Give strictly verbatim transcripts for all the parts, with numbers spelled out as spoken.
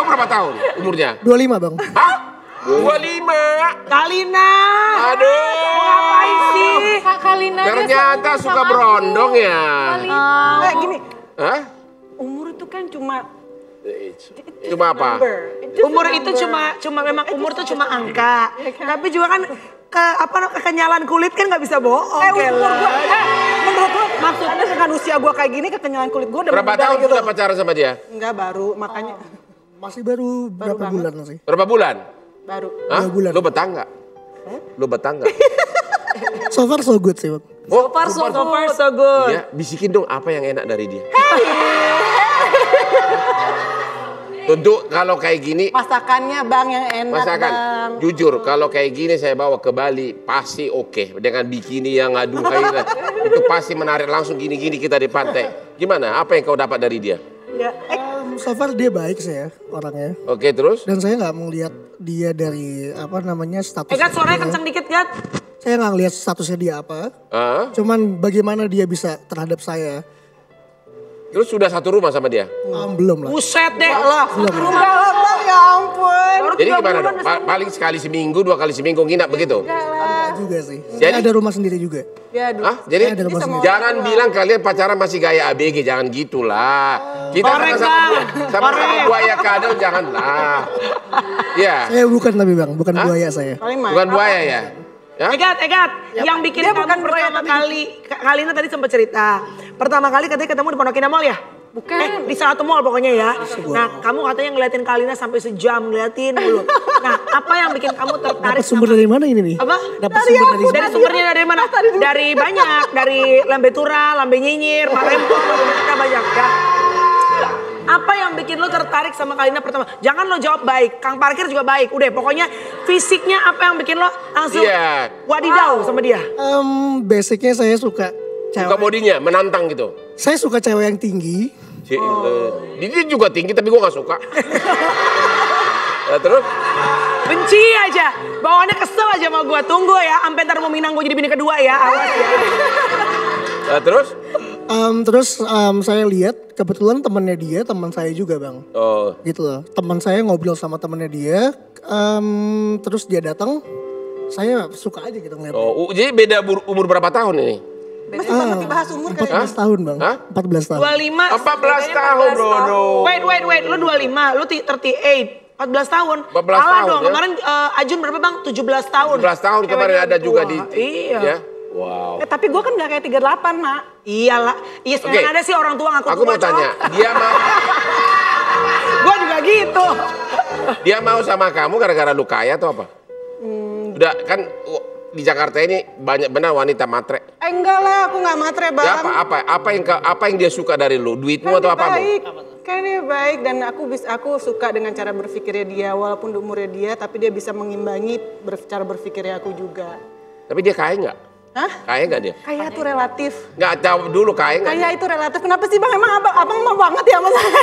berapa tahun umurnya? dua puluh lima bang. Hah? dua puluh lima? Kalina. Aduh. Mau ngapain sih? Kak Kalina ternyata suka berondong ya. Kayak gini, Hah? umur itu kan cuma Cuma apa? Umur itu cuma cuma memang umur tuh cuma angka. Tapi juga kan ke apa kekenyalan kulit kan nggak bisa bohong. Eh umur Kela. gue, eh, menurut lo maksudnya dengan usia gue kayak gini kekenyalan kulit gue udah Berapa memudar tahun gitu. sudah pacaran sama dia? Enggak baru, makanya Masih baru berapa banget. bulan sih? Berapa bulan? baru. Hah? Dua bulan. Lu betah nggak? Lu betah nggak? So far so good sih bang. Oh, So far so, so far so good. ya, bisikin dong apa yang enak dari dia. Tentu kalau kayak gini, Masakannya bang yang enak masakan. bang. Jujur, kalau kayak gini saya bawa ke Bali, pasti oke. Dengan bikini yang aduhai, itu pasti menarik langsung gini-gini kita di pantai. Gimana? Apa yang kau dapat dari dia? Ya, eh, Um, so far dia baik sih ya orangnya. Oke, terus? Dan saya nggak melihat dia dari apa namanya status. Eh Gat, suaranya dia. kenceng dikit Gat. Saya nggak ngelihat statusnya dia apa. Hah? Cuman bagaimana dia bisa terhadap saya. Terus sudah satu rumah sama dia? Um, belum lah. Buset deh. Lah. enggak lah bang, ya ampun. Baru Jadi tiga gimana bulan dong? Pa- paling sekali seminggu, dua kali seminggu nginap begitu? Enggak juga sih. Jadi- Saya ada rumah sendiri juga. Ya aduh. Hah? Jadi Ada rumah sendiri. jangan bilang kalian pacaran masih gaya A B G, jangan gitulah. Kita Korek, sama-sama Bang. sama-sama Korek. buaya kadal, janganlah. Iya, Saya bukan tapi bang, bukan buaya saya. Paling mah. bukan buaya ya? Ya? Egat, Egat, yang bikin Dia kamu bukan pria, pertama tapi- kali, Ka- Kalina tadi sempat cerita. Pertama kali katanya ketemu di Pondok Indah Mall ya? Bukan. Eh, di salah satu mall pokoknya ya. Nah, kamu katanya ngeliatin Kalina sampai sejam ngeliatin dulu. Nah, apa yang bikin kamu tertarik Dapat sumber dari mana ini nih? Apa? Dapat sumber dari Dari sumbernya dari mana? Dari banyak, dari Lambe Tura, Lambe Nyinyir, Marempong, kita banyak ya. Apa yang bikin lo tertarik sama Kalina pertama? Jangan lo jawab baik, Kang Parkir juga baik. Udah, pokoknya fisiknya apa yang bikin lo langsung Iya. wadidaw sama dia? Um, basicnya saya suka Suka cewek. bodinya, menantang gitu. Saya suka cewek yang tinggi. Si, eh, Dia juga tinggi tapi gua gak suka. Nah, terus? Benci aja, bawaannya kesel aja sama gue. Tunggu ya, sampai ntar mau Minang gue jadi bini kedua ya, awas ya. Nah, terus? Um, terus um, saya lihat kebetulan temannya dia teman saya juga bang. Oh, Gitu loh. Teman saya ngobrol sama temannya dia. Um, terus dia datang. Saya suka aja gitu ngeliatnya. oh, u- jadi beda bur- umur berapa tahun ini? Masih masih bahas umur empat kali. belas tahun bang. Hah? empat belas tahun. dua puluh lima. empat belas tahun, Dodo. Wait, wait, wait, lu dua puluh lima, lu ti- tiga puluh delapan. empat belas tahun. empat belas Alah tahun, dong, ya. kemarin eh, Ajun berapa bang? tujuh belas tahun. tujuh belas tahun kemarin Ceweknya ada lebih juga tua. di... Iya. Ya? Wow. Eh tapi gue kan gak kayak tiga puluh delapan mak. Iyalah. Iya sekarang Oke. ada sih orang tua ngaku Aku tua, mau tanya, dia mau Gue juga gitu. dia mau sama kamu gara-gara lu kaya atau apa? Hmm. Udah kan w- di Jakarta ini banyak benar wanita matre. Eh enggak lah, aku gak matre bang. Ya apa apa apa yang ka- apa yang dia suka dari lu? Duitmu Kan atau dia apa? baik, kan dia baik dan aku bisa aku suka dengan cara berpikirnya dia walaupun umurnya dia tapi dia bisa mengimbangi ber- cara berpikirnya aku juga. Tapi dia kaya nggak? Hah? Kaya nggak dia? Kaya itu relatif. Nggak jawab dulu kaya nggak? Kaya itu relatif. Kenapa sih bang? Emang abang, abang mau banget ya sama saya?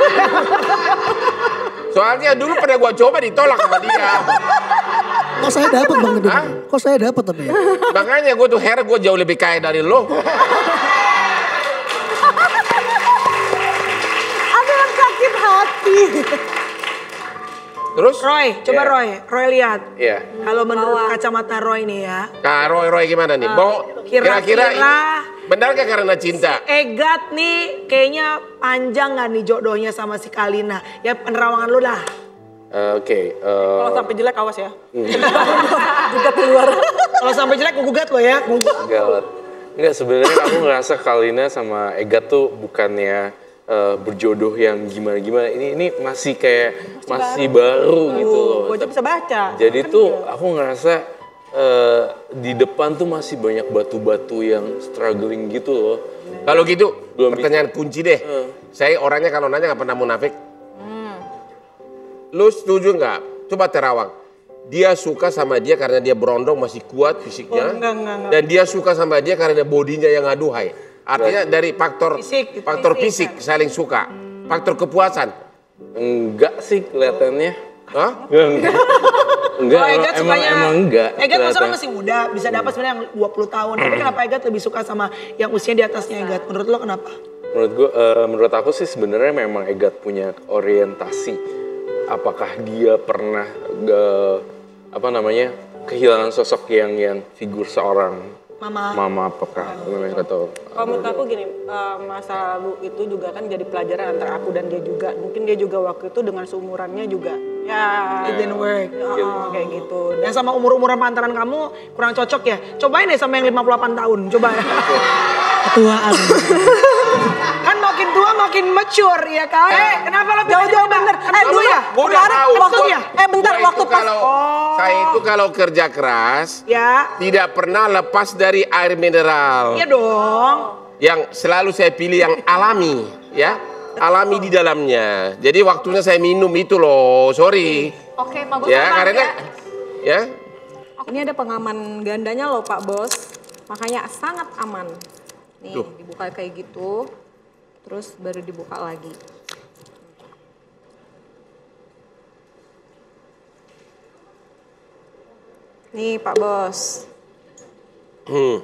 Soalnya dulu pernah gua coba ditolak sama dia. Kok saya dapat bang itu? Hah? Kok saya dapat tapi ya? Makanya gua tuh heran gua jauh lebih kaya dari lo. Ada yang sakit hati. Terus? Roy, coba Iya. Roy, Roy lihat. Iya. Kalau menurut kacamata Roy nih ya, Kak Roy Roy gimana nih? Mau kira-kira- kira-kira ini benar nggak karena cinta? Egat nih kayaknya panjang gak nih jodohnya sama si Kalina? Ya penerawangan lu lah. Eh, Oke. eh, Kalau sampai jelek awas ya. Juga keluar. Kalau sampai jelek gue gugat lo ya. Enggak lah. Enggak, sebenarnya aku ngerasa Kalina sama Egat tuh bukannya eh, berjodoh yang gimana-gimana. Ini ini masih kayak masih, baru, gitu loh. Gue aja bisa baca. Jadi Kan tuh dia. aku ngerasa eh, di depan tuh masih banyak batu-batu yang struggling gitu loh. Kalau gitu, Belum pertanyaan kunci deh. Eh. Saya orangnya kalau nanya nggak pernah munafik. Lu setuju nggak? Coba terawang. Dia suka sama dia karena dia berondong masih kuat fisiknya. Oh, enggak, enggak, enggak. Dan dia suka sama dia karena bodinya yang aduhai. Artinya dari faktor Fisik, faktor fisik, fisik saling suka. Faktor kepuasan. Enggak sih kelihatannya. Hah? Enggak, enggak. Enggak, Oh, emang, Egat emang, sukanya, emang enggak. Egat maksudnya kan kelihatan. masih muda, bisa dapat sebenarnya yang dua puluh tahun. Tapi kenapa Egat lebih suka sama yang usianya di atasnya Egat? Menurut lo kenapa? Menurut gua, eh, menurut aku sih sebenarnya memang Egat punya orientasi apakah dia pernah uh, apa namanya kehilangan sosok yang yang figur seorang Mama. Mama apakah namanya atau Kalau menurut aku gini, uh, masa lalu itu juga kan jadi pelajaran antara aku dan dia juga. Mungkin dia juga waktu itu dengan seumurannya juga, ya It didn't work. uh, kayak gitu. Dan Yang sama umur-umuran pantaran kamu kurang cocok ya? Cobain deh sama yang lima puluh delapan tahun, coba ya. Ketuaan. Kan makin tua makin mature ya kan? Eh, kenapa lo jauh-jauh bener. Eh dulu ya, Gua udah kemarin tahu. waktu ya? eh bentar Gua waktu itu pas kalau, Oh. saya itu kalau kerja keras Ya, tidak pernah lepas dari air mineral. iya dong. Yang selalu saya pilih yang alami, ya. Alami di dalamnya. Jadi waktunya saya minum itu loh, sorry. Oke, Pak Bos. Ya, aman karena ya. Ini ada pengaman gandanya loh Pak Bos. Makanya sangat aman. Nih, Tuh. dibuka kayak gitu. Terus baru dibuka lagi. Nih Pak Bos. Hmm.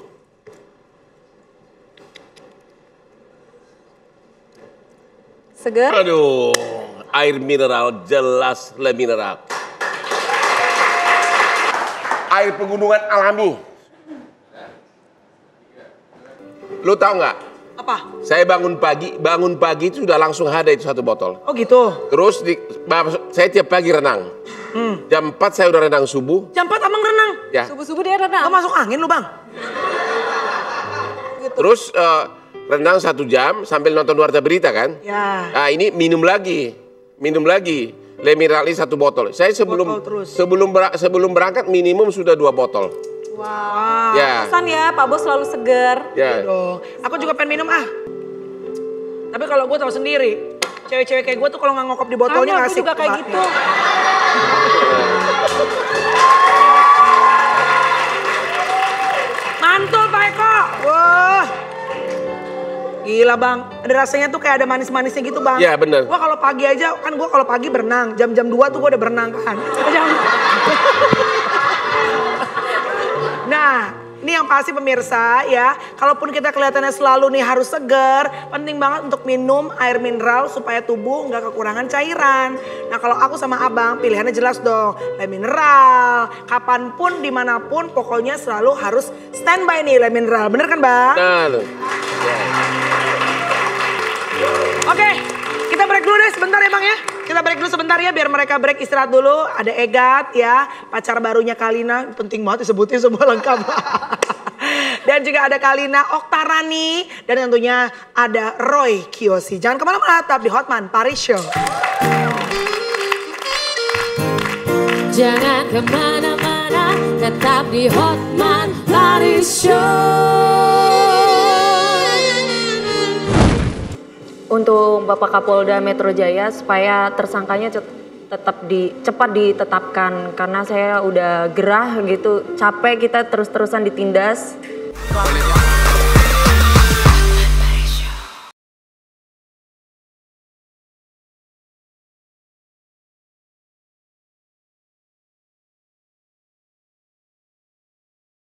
Seger? Aduh, air mineral jelas le mineral. Air pegunungan alami. Lu tahu nggak? Apa? Saya bangun pagi, bangun pagi itu sudah langsung ada itu satu botol. Oh gitu. Terus di, saya tiap pagi renang. Hmm. Jam empat saya udah renang subuh. Jam empat abang renang. Ya. Subuh-subuh dia renang. Lo masuk angin lu bang? Terus eh, renang satu jam sambil nonton warta berita kan. Ya. Nah ini minum lagi, minum lagi. Le Mineralis satu botol. Saya sebelum Botol terus. sebelum ber- sebelum berangkat minimum sudah dua botol. Wow. Ya. Pesan ya Pak Bos selalu seger. Ya. Dong. Aku juga pengen minum ah. Tapi kalau gue tahu sendiri, cewek-cewek kayak gue tuh kalau nggak ngokop di botolnya Sama, nggak aku asik. juga kayak Mbak. gitu. Mantul Pak Eko. Wah. Gila bang, ada rasanya tuh kayak ada manis-manisnya gitu bang. Iya, bener. Gua kalau pagi aja, kan gua kalau pagi berenang, jam-jam dua tuh gua udah berenang kan. Jam... Nah, ini yang pasti pemirsa ya, kalaupun kita kelihatannya selalu nih harus segar, penting banget untuk minum air mineral supaya tubuh nggak kekurangan cairan. Nah kalau aku sama abang pilihannya jelas dong, air mineral, kapanpun dimanapun pokoknya selalu harus standby nih air mineral, bener kan bang? Nah, lu. Oke, kita break dulu deh sebentar ya bang ya. Kita break dulu sebentar ya biar mereka break istirahat dulu. Ada Egat ya, pacar barunya Kalina. Penting banget disebutin semua lengkap. Dan juga ada Kalina Oktarani. Dan tentunya ada Roy Kiyoshi. Jangan kemana-mana, tetap di Hotman Paris Show. Jangan kemana-mana, tetap di Hotman Paris Show. Untuk Bapak Kapolda Metro Jaya supaya tersangkanya cet- tetap di cepat ditetapkan karena saya udah gerah gitu, capek kita terus-terusan ditindas.